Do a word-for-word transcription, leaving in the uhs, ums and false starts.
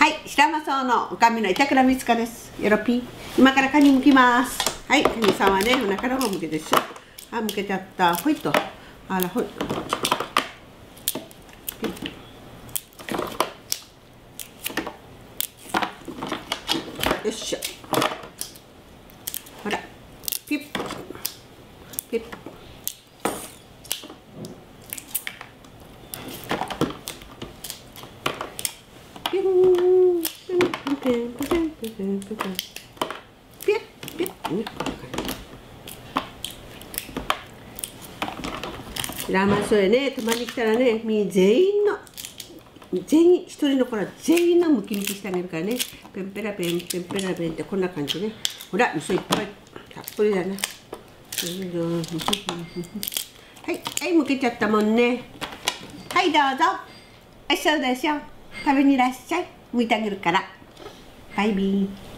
はい、白間荘のおかみの板倉美津香です。よろぴー。今からカニ剥きます。はい、カニさんはね、お腹の方向けでしょ。あ、剥けちゃった。ほいっと。あら、ほい。よっしゃ。ほら、ピッ。ピッ。ピューン。ピュンピュンピュンピュンピュンピュンピュン。ピュッピュッね。白間荘へね、泊まりに来たらね、み全員の全員一人の子ら全員のムキムキしてあげるからね。ペンペラペンペンペラペンってこんな感じね。ほら、味噌いっぱいたっぷりだな。はい、はい、むけちゃったもんね。はい、どうぞ。あ、そうでしょ。食べにいらっしゃい。剥いてあげるから。バイビー。